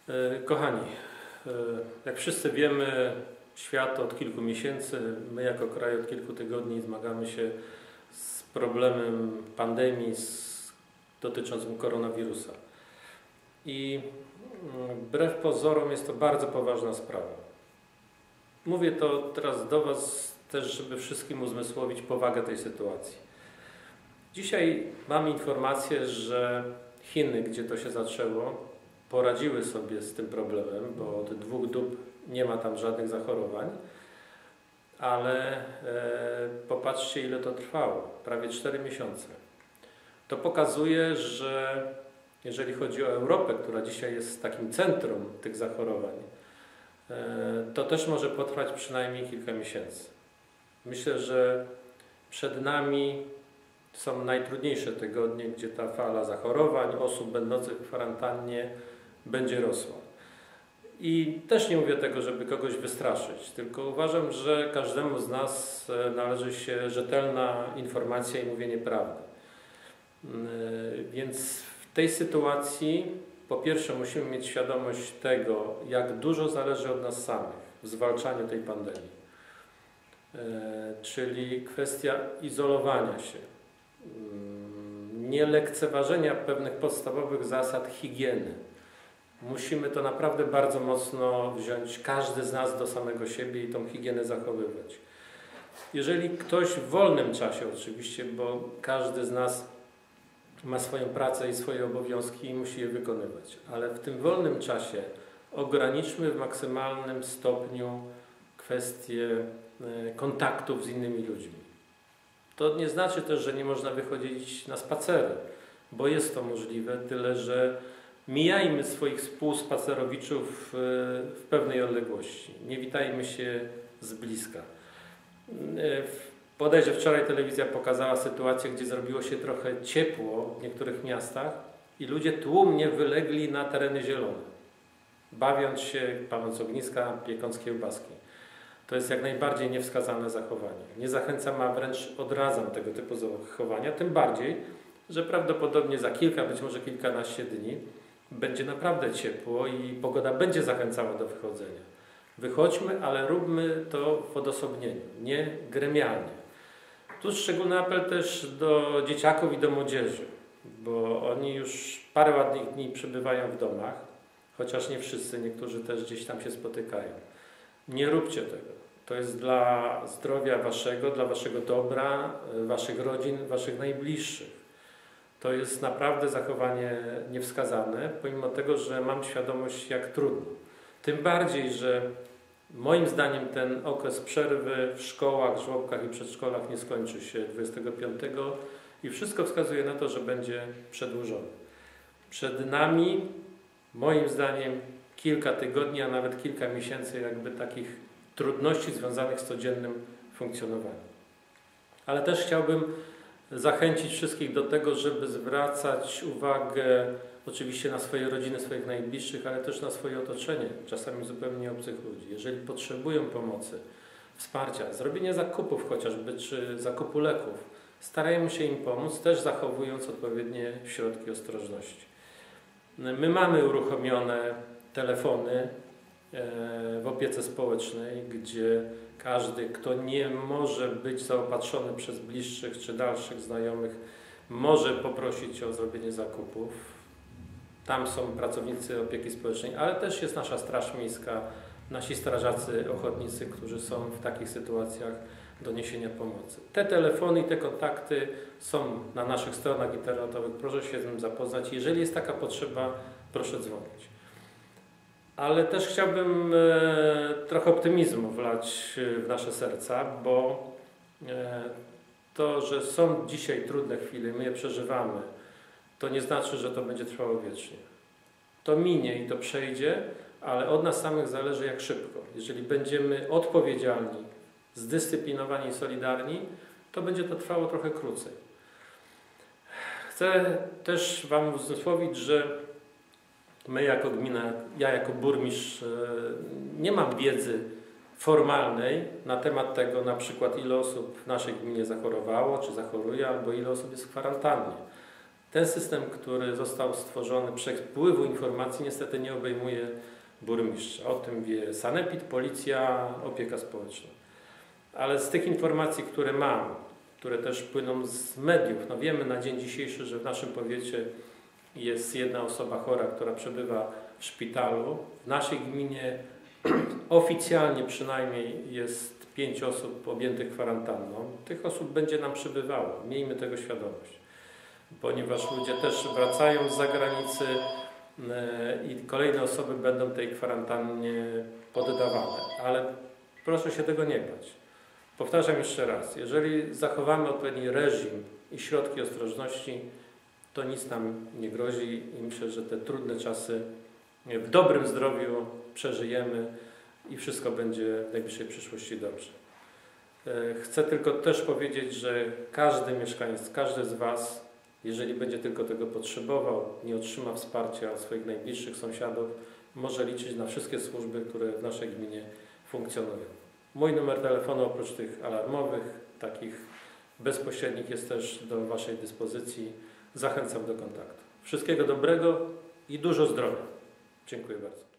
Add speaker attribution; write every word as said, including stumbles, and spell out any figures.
Speaker 1: Kochani, jak wszyscy wiemy, świat od kilku miesięcy, my jako kraj od kilku tygodni zmagamy się z problemem pandemii z, dotyczącym koronawirusa. I wbrew pozorom jest to bardzo poważna sprawa. Mówię to teraz do Was też, żeby wszystkim uzmysłowić powagę tej sytuacji. Dzisiaj mam informację, że Chiny, gdzie to się zaczęło, poradziły sobie z tym problemem, bo od dwóch dób nie ma tam żadnych zachorowań, ale e, popatrzcie, ile to trwało, prawie cztery miesiące. To pokazuje, że jeżeli chodzi o Europę, która dzisiaj jest takim centrum tych zachorowań, e, to też może potrwać przynajmniej kilka miesięcy. Myślę, że przed nami są najtrudniejsze tygodnie, gdzie ta fala zachorowań, osób będących w kwarantannie będzie rosła. I też nie mówię tego, żeby kogoś wystraszyć, tylko uważam, że każdemu z nas należy się rzetelna informacja i mówienie prawdy. Więc w tej sytuacji po pierwsze musimy mieć świadomość tego, jak dużo zależy od nas samych w zwalczaniu tej pandemii. Czyli kwestia izolowania się, nie lekceważenia pewnych podstawowych zasad higieny. Musimy to naprawdę bardzo mocno wziąć, każdy z nas do samego siebie i tą higienę zachowywać. Jeżeli ktoś w wolnym czasie oczywiście, bo każdy z nas ma swoją pracę i swoje obowiązki i musi je wykonywać, ale w tym wolnym czasie ograniczmy w maksymalnym stopniu kwestie kontaktów z innymi ludźmi. To nie znaczy też, że nie można wychodzić na spacery, bo jest to możliwe, tyle że mijajmy swoich współspacerowiczów w pewnej odległości. Nie witajmy się z bliska. Bodajże wczoraj telewizja pokazała sytuację, gdzie zrobiło się trochę ciepło w niektórych miastach i ludzie tłumnie wylegli na tereny zielone, bawiąc się, paląc ogniska, piekąc kiełbaski. To jest jak najbardziej niewskazane zachowanie. Nie zachęcam, a wręcz odradzam tego typu zachowania, tym bardziej, że prawdopodobnie za kilka, być może kilkanaście dni będzie naprawdę ciepło i pogoda będzie zachęcała do wychodzenia. Wychodźmy, ale róbmy to w odosobnieniu, nie gremialnie. Tu szczególny apel też do dzieciaków i do młodzieży, bo oni już parę ładnych dni przebywają w domach, chociaż nie wszyscy, niektórzy też gdzieś tam się spotykają. Nie róbcie tego. To jest dla zdrowia waszego, dla waszego dobra, waszych rodzin, waszych najbliższych. To jest naprawdę zachowanie niewskazane, pomimo tego, że mam świadomość, jak trudno. Tym bardziej, że moim zdaniem ten okres przerwy w szkołach, żłobkach i przedszkolach nie skończy się dwudziestego piątego i wszystko wskazuje na to, że będzie przedłużony. Przed nami, moim zdaniem, kilka tygodni, a nawet kilka miesięcy jakby takich trudności związanych z codziennym funkcjonowaniem. Ale też chciałbym zachęcić wszystkich do tego, żeby zwracać uwagę oczywiście na swoje rodziny, swoich najbliższych, ale też na swoje otoczenie, czasami zupełnie obcych ludzi. Jeżeli potrzebują pomocy, wsparcia, zrobienia zakupów chociażby, czy zakupu leków, starajmy się im pomóc, też zachowując odpowiednie środki ostrożności. My mamy uruchomione telefony w opiece społecznej, gdzie każdy, kto nie może być zaopatrzony przez bliższych czy dalszych znajomych, może poprosić o zrobienie zakupów. Tam są pracownicy opieki społecznej, ale też jest nasza Straż Miejska, nasi strażacy ochotnicy, którzy są w takich sytuacjach do niesienia pomocy. Te telefony i te kontakty są na naszych stronach internetowych. Proszę się z tym zapoznać. Jeżeli jest taka potrzeba, proszę dzwonić. Ale też chciałbym e, trochę optymizmu wlać w nasze serca, bo e, to, że są dzisiaj trudne chwile, my je przeżywamy, to nie znaczy, że to będzie trwało wiecznie. To minie i to przejdzie, ale od nas samych zależy, jak szybko. Jeżeli będziemy odpowiedzialni, zdyscyplinowani i solidarni, to będzie to trwało trochę krócej. Chcę też Wam uzmysłowić, że my jako gmina, ja jako burmistrz nie mam wiedzy formalnej na temat tego, na przykład ile osób w naszej gminie zachorowało, czy zachoruje, albo ile osób jest w kwarantannie. Ten system, który został stworzony, przepływu informacji, niestety nie obejmuje burmistrza. O tym wie sanepid, policja, opieka społeczna. Ale z tych informacji, które mam, które też płyną z mediów, no wiemy na dzień dzisiejszy, że w naszym powiecie jest jedna osoba chora, która przebywa w szpitalu. W naszej gminie oficjalnie przynajmniej jest pięć osób objętych kwarantanną. Tych osób będzie nam przybywało. Miejmy tego świadomość. Ponieważ ludzie też wracają z zagranicy i kolejne osoby będą tej kwarantannie poddawane. Ale proszę się tego nie bać. Powtarzam jeszcze raz, jeżeli zachowamy odpowiedni reżim i środki ostrożności, to nic nam nie grozi i myślę, że te trudne czasy w dobrym zdrowiu przeżyjemy i wszystko będzie w najbliższej przyszłości dobrze. Chcę tylko też powiedzieć, że każdy mieszkaniec, każdy z Was, jeżeli będzie tylko tego potrzebował, nie otrzyma wsparcia od swoich najbliższych sąsiadów, może liczyć na wszystkie służby, które w naszej gminie funkcjonują. Mój numer telefonu oprócz tych alarmowych, takich bezpośrednich, jest też do Waszej dyspozycji. Zachęcam do kontaktu. Wszystkiego dobrego i dużo zdrowia. Dziękuję bardzo.